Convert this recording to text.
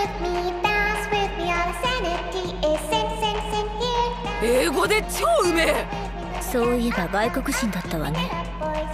英語で超うめえ。 そういえば外国人だったわね。